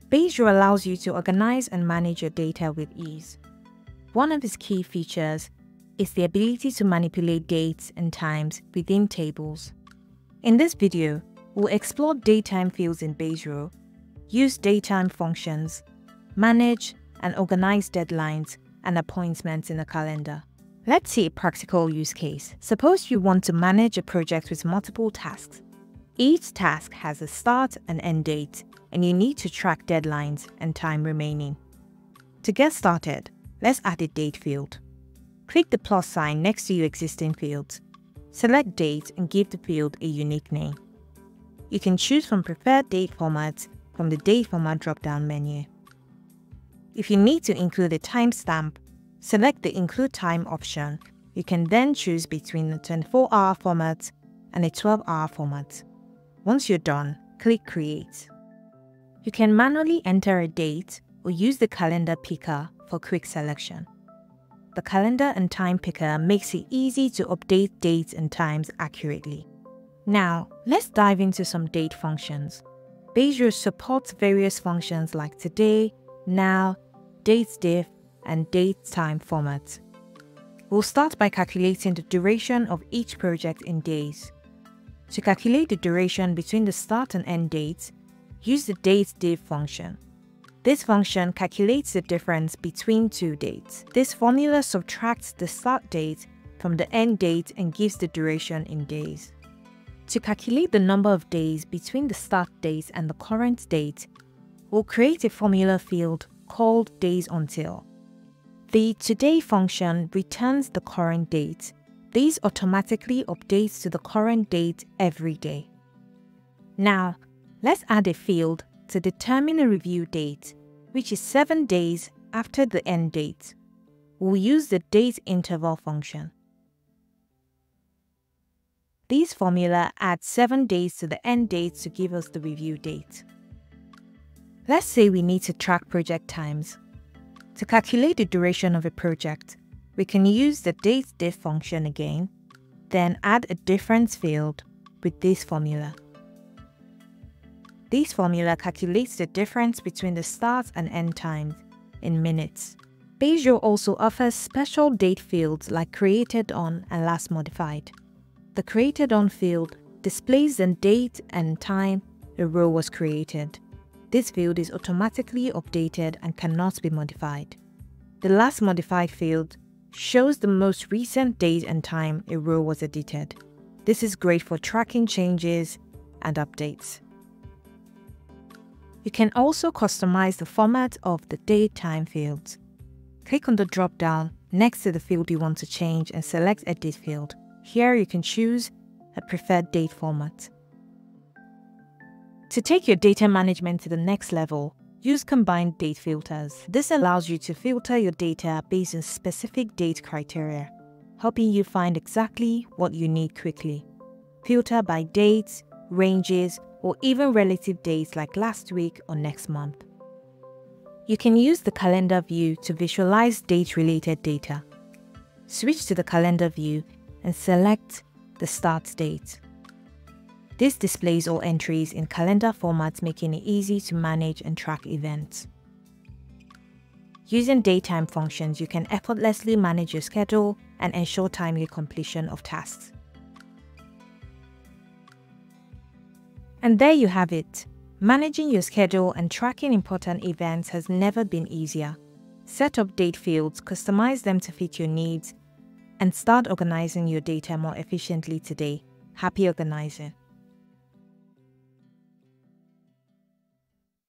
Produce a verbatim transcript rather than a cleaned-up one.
Baserow allows you to organize and manage your data with ease. One of its key features is the ability to manipulate dates and times within tables. In this video, we'll explore datetime fields in Baserow, use datetime functions, manage and organize deadlines and appointments in a calendar. Let's see a practical use case. Suppose you want to manage a project with multiple tasks. Each task has a start and end date, and you need to track deadlines and time remaining. To get started, let's add a date field. Click the plus sign next to your existing fields. Select date and give the field a unique name. You can choose from preferred date formats from the date format drop-down menu. If you need to include a timestamp, select the include time option. You can then choose between the twenty-four hour format and a twelve hour format. Once you're done, click create. You can manually enter a date or use the calendar picker for quick selection. The calendar and time picker makes it easy to update dates and times accurately. Now, let's dive into some date functions. Baserow supports various functions like today, now, datesdiff, and datetime formats. We'll start by calculating the duration of each project in days. To calculate the duration between the start and end dates, use the datediff function. This function calculates the difference between two dates. This formula subtracts the start date from the end date and gives the duration in days. To calculate the number of days between the start date and the current date, we'll create a formula field called days until. The today function returns the current date. This automatically updates to the current date every day. Now, let's add a field to determine a review date, which is seven days after the end date. We'll use the date interval function. This formula adds seven days to the end date to give us the review date. Let's say we need to track project times. To calculate the duration of a project, we can use the datediff function again, then add a difference field with this formula. This formula calculates the difference between the start and end times in minutes. Baserow also offers special date fields like created on and last modified. The created on field displays the date and time a row was created. This field is automatically updated and cannot be modified. The last modified field shows the most recent date and time a row was edited. This is great for tracking changes and updates. You can also customize the format of the datetime fields. Click on the drop-down next to the field you want to change and select Edit Field. Here you can choose a preferred date format. To take your data management to the next level, use combined date filters. This allows you to filter your data based on specific date criteria, helping you find exactly what you need quickly. Filter by dates, ranges, or even relative dates like last week or next month. You can use the calendar view to visualize date-related data. Switch to the calendar view and select the start date. This displays all entries in calendar formats, making it easy to manage and track events. Using datetime functions, you can effortlessly manage your schedule and ensure timely completion of tasks. And there you have it. Managing your schedule and tracking important events has never been easier. Set up date fields, customize them to fit your needs, and start organizing your data more efficiently today. Happy organizing!